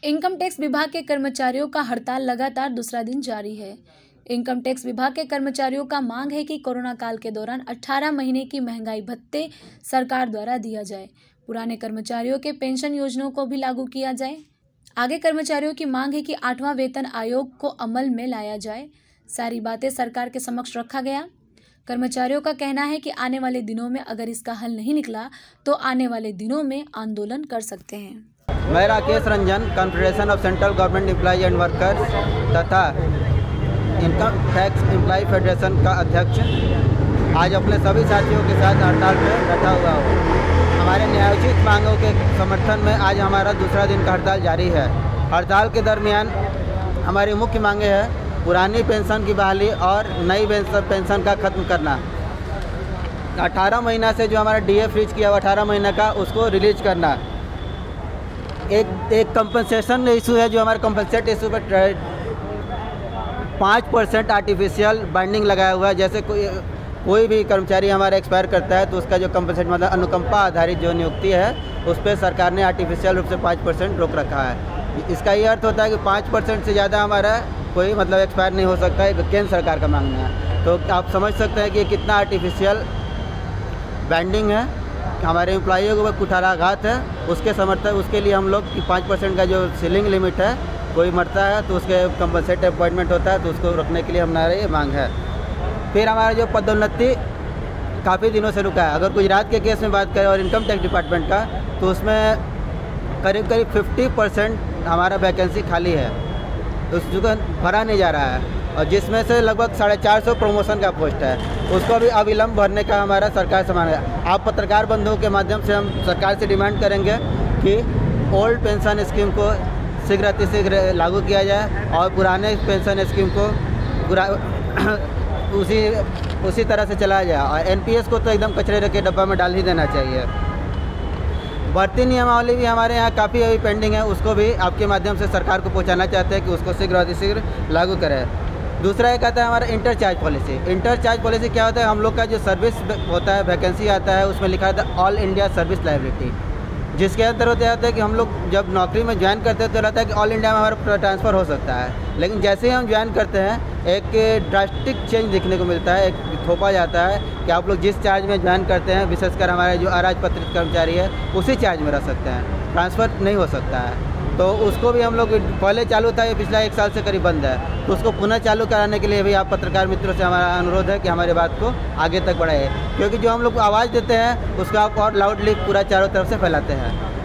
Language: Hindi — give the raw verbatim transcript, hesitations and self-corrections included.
इनकम टैक्स विभाग के कर्मचारियों का हड़ताल लगातार दूसरा दिन जारी है। इनकम टैक्स विभाग के कर्मचारियों का मांग है कि कोरोना काल के दौरान अठारह महीने की महंगाई भत्ते सरकार द्वारा दिया जाए। पुराने कर्मचारियों के पेंशन योजनाओं को भी लागू किया जाए। आगे कर्मचारियों की मांग है कि आठवां वेतन आयोग को अमल में लाया जाए। सारी बातें सरकार के समक्ष रखा गया। कर्मचारियों का कहना है कि आने वाले दिनों में अगर इसका हल नहीं निकला तो आने वाले दिनों में आंदोलन कर सकते हैं। मैं Rakesh Ranjan, confederation of central government employ and workers तथा इनकम टैक्स एम्प्लॉय फेडरेशन का अध्यक्ष, आज अपने सभी साथियों के साथ हड़ताल पर बैठा हुआ हूँ। हमारे न्यायोचित मांगों के समर्थन में आज हमारा दूसरा दिन का हड़ताल जारी है। हड़ताल के दरमियान हमारी मुख्य मांगें हैं पुरानी पेंशन की बहाली और नई पेंशन का खत्म करना। अठारह महीना से जो हमारा डी ए फ्रीज किया हुआ अठारह महीने का, उसको रिलीज करना। एक एक कंपनसेशन इशू है जो हमारे कंपनसेट इशू पर पाँच परसेंट आर्टिफिशियल बाइंडिंग लगाया हुआ है। जैसे कोई कोई भी कर्मचारी हमारा एक्सपायर करता है तो उसका जो कंपनसेट मतलब अनुकंपा आधारित जो नियुक्ति है उस पर सरकार ने आर्टिफिशियल रूप से पाँच परसेंट रोक रखा है। इसका ये अर्थ होता है कि पाँच परसेंट से ज़्यादा हमारा कोई मतलब एक्सपायर नहीं हो सकता है, केंद्र सरकार का मांगना है। तो आप समझ सकते हैं कि कितना आर्टिफिशियल बाइंडिंग है, हमारे एम्प्लॉइयों को कुठाराघात है। उसके समर्थन उसके लिए हम लोग कि पाँच परसेंट का जो सीलिंग लिमिट है, कोई मरता है तो उसके कंपनसेट अपॉइंटमेंट होता है तो उसको रोकने के लिए हमारा ये मांग है। फिर हमारा जो पदोन्नति काफ़ी दिनों से रुका है। अगर गुजरात के केस में बात करें और इनकम टैक्स डिपार्टमेंट का, तो उसमें करीब करीब फिफ्टी परसेंट हमारा वैकेंसी खाली है, उसको भरा नहीं जा रहा है, और जिसमें से लगभग साढ़े चार सौ प्रमोशन का पोस्ट है, उसको भी अविलंब भरने का हमारा सरकार से मांग है। आप पत्रकार बंधुओं के माध्यम से हम सरकार से डिमांड करेंगे कि ओल्ड पेंशन स्कीम को शीघ्र अतिशीघ्र लागू किया जाए और पुराने पेंशन स्कीम को पूरा उसी उसी तरह से चलाया जाए, और एन पी एस को तो एकदम कचरे के डब्बा में डाल ही देना चाहिए। भर्ती नियमावली भी हमारे यहाँ काफ़ी अभी पेंडिंग है, उसको भी आपके माध्यम से सरकार को पहुँचाना चाहते हैं कि उसको शीघ्र अतिशीघ्र लागू करें। दूसरा एक आता है हमारा इंटरचार्ज पॉलिसी। इंटरचार्ज पॉलिसी क्या होता है? हम लोग का जो सर्विस होता है, वैकेंसी आता है, उसमें लिखा था ऑल इंडिया सर्विस लायबिलिटी, जिसके अंदर होता है कि हम लोग जब नौकरी में ज्वाइन करते हैं तो रहता है कि ऑल इंडिया में हमारा ट्रांसफ़र हो सकता है, लेकिन जैसे ही हम ज्वाइन करते हैं एक ड्रास्टिक चेंज दिखने को मिलता है, एक थोपा जाता है कि आप लोग जिस चार्ज में ज्वाइन करते हैं, विशेषकर हमारे जो अराजपत्रित कर्मचारी है, उसी चार्ज में रह सकते हैं, ट्रांसफ़र नहीं हो सकता है। तो उसको भी हम लोग पहले चालू था, ये पिछला एक साल से करीब बंद है, तो उसको पुनः चालू कराने के लिए भी आप पत्रकार मित्रों से हमारा अनुरोध है कि हमारी बात को आगे तक बढ़ाइए, क्योंकि जो हम लोग आवाज़ देते हैं उसको आप और लाउडली पूरा चारों तरफ से फैलाते हैं।